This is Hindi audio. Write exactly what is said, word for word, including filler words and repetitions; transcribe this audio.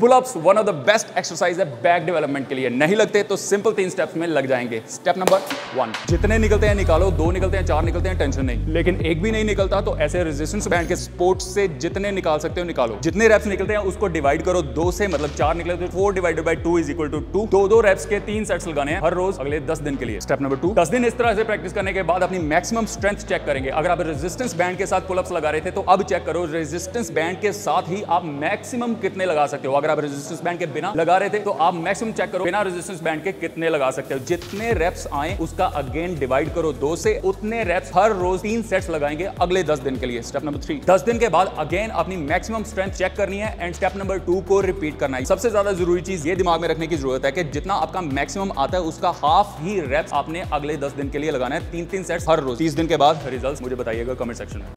Pullups one of the best exercise है बैक डेवलपमेंट के लिए। नहीं लगते तो सिंपल तीन स्टेप्स में लग जाएंगे। स्टेप नंबर वन, जितने निकलते हैं निकालो, दो निकलते हैं, चार निकलते हैं, टेंशन नहीं। लेकिन एक भी नहीं निकलता तो ऐसे रेजिस्टेंस बैंड के सपोर्ट्स से जितने निकाल सकते हो निकालो। जितने रेप्स निकलते हैं उसको डिवाइड करो दो से, मतलब चार निकले तो four divided by two is equal to two. दो दो रेप्स के तीन सेट्स लगाने हैं हर रोज अगले दस दिन के लिए। स्टेप नंबर टू, दस दिन इस तरह से प्रैक्टिस करने के बाद अपनी मैक्सिमम स्ट्रेंथ चेक करेंगे। अगर आप रेजिस्टेंस बैंड के साथ पुलअप्स लगा रहे थे तो अब चेक करो रेजिस्टेंस बैंड के साथ ही आप मैक्सिमम कितने लगा सकते हो। अगर आप रेजिस्टेंस बैंड के बिना लगा रहे थे तो आप मैक्सिमम चेक करो बिना रेजिस्टेंस बैंड के कितने लगा सकते हो। जितने रेप्स आए उसका अगेन डिवाइड करो दो से, उतने रेप्स हर रोज तीन सेट्स लगाएंगे अगले दस दिन के लिए। स्टेप नंबर थ्री, दस दिन के बाद अगेन अपनी मैक्सिमम स्ट्रेंथ चेक करनी है एंड स्टेप नंबर टू को रिपीट करना है। सबसे ज्यादा जरूरी चीज ये दिमाग में रखने की जरूरत है कि जितना आपका मैक्सिमम आता है उसका हाफ ही रेप्स आपने अगले दस दिन के लिए लगाना है, तीन तीन सेट्स हर रोज। तीस दिन के बाद रिजल्ट्स मुझे बताइएगा कमेंट सेक्शन में।